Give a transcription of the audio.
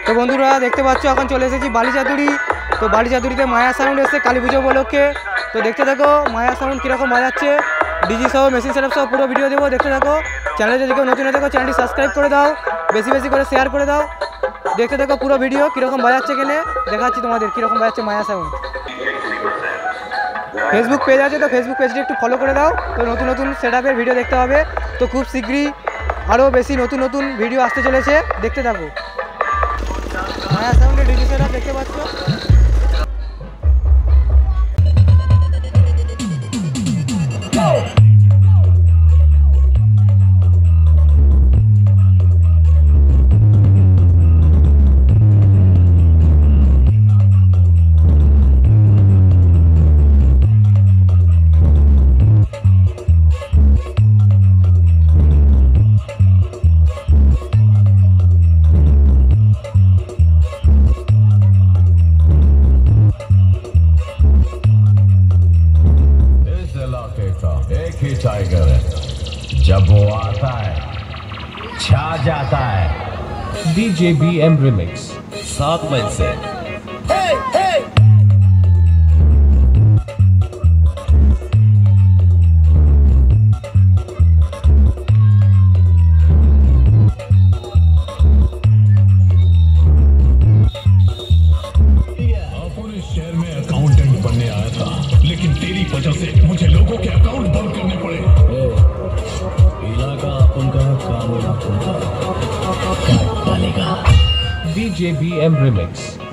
তো বন্ধুরা দেখতে পাচ্ছ এখন চলে এসেছি বালিচাতুরি। তো বালিচাতুরিতে মায়া সাউন্ড এসছে কালী পুজো উপলক্ষে। তো দেখতে থাকো মায়া সাউন্ড কীরকম বাজাচ্ছে, ডিজি সহ মেশিন সেটআপ সহ পুরো ভিডিও দেবো, দেখতে থাকো। চ্যানেলে যদি কেউ নতুন হয়ে থাকো চ্যানেলটি সাবস্ক্রাইব করে দাও, বেশি বেশি করে শেয়ার করে দাও। দেখতে থাকো পুরো ভিডিও কীরকম বাজাচ্ছে, কেনে দেখাচ্ছি তোমাদের কীরকম বাজাচ্ছে মায়া সাউন্ড। ফেসবুক পেজ আছে, তো ফেসবুক পেজটি একটু ফলো করে দাও। তো নতুন নতুন সেটআপের ভিডিও দেখতে হবে। তো খুব শীঘ্রই আরও বেশি নতুন নতুন ভিডিও আসতে চলেছে, দেখতে থাকো। মায়া সাউন্ডের ডিজি সেটআপ দেখতে পাচ্ছ। एक ही टाइगर है, जब वो आता है छा जाता है। DJBM रिमिक्स 7 मई से। पूरे शहर में अकाउंटेंट बनने आया था, लेकिन तेरी वजह से मुझे लोगों के अकाउंट बंद करने पड़े। इलाका अपन का काम डालेगा। DJBM remix